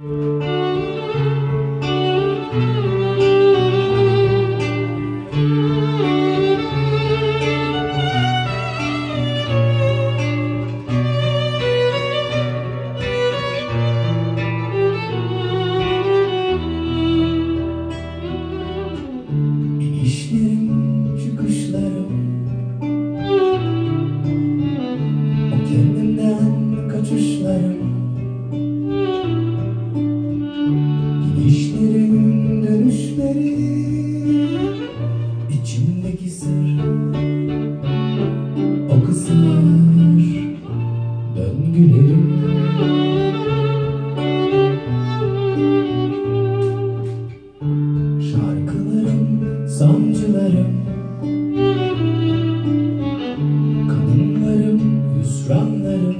İnişlerim, çıkışlarım, o kendimden kaçışlarım, gidişlerim, dönüşlerim, içimdeki sır, o kısır döngülerim. Şarkılarım, sancılarım, kadınlarım, hüsranlarım,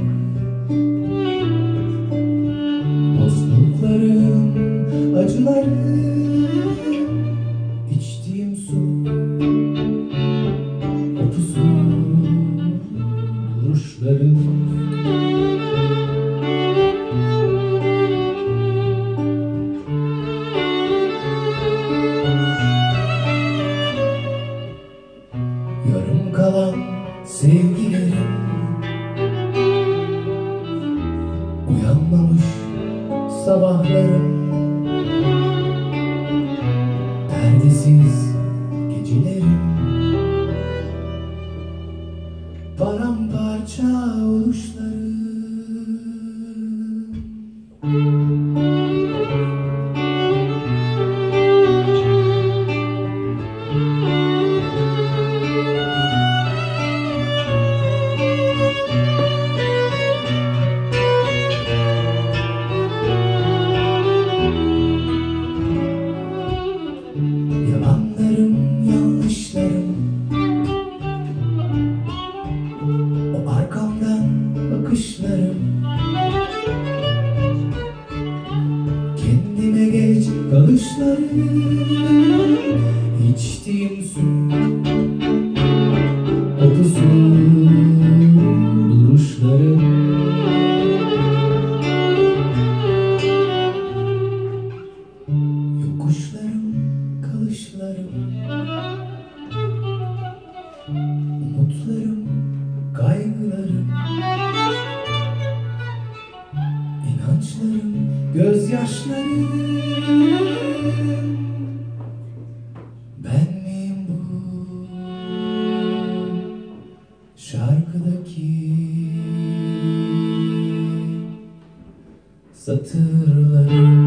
dostluklarım, acılarım, içtiğim su, o pusu, duruşlarım. Yarım kalan sevgilerim, uyanmamış sabahlarım, perdesiz gecelerim, paramparça oluşlarım. Yalanlarım, yanlışlarım, o arkamdan bakışlarım, kendime geç kalışlarım, içtiğim su, o pusu, duruşlarım. Yokuşlarım, kalışlarım, umutlarım, kaygılarım, inançlarım, gözyaşlarım. Ben miyim bu şarkıdaki satırlarım?